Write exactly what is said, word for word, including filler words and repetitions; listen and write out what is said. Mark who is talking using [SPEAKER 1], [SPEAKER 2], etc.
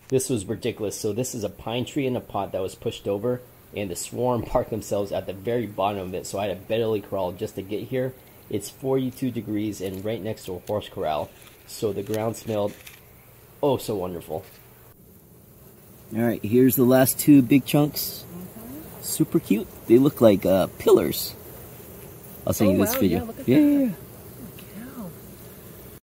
[SPEAKER 1] This was ridiculous. So this is a pine tree in a pot that was pushed over, and the swarm parked themselves at the very bottom of it. So I had to belly crawl just to get here. It's forty-two degrees and right next to a horse corral. So the ground smelled oh so wonderful. Alright, here's the last two big chunks. Mm-hmm. Super cute. They look like uh, pillars. I'll send
[SPEAKER 2] oh,
[SPEAKER 1] you this
[SPEAKER 2] wow,
[SPEAKER 1] video.
[SPEAKER 2] Yeah, look at
[SPEAKER 1] yeah,
[SPEAKER 2] that.
[SPEAKER 1] yeah, yeah.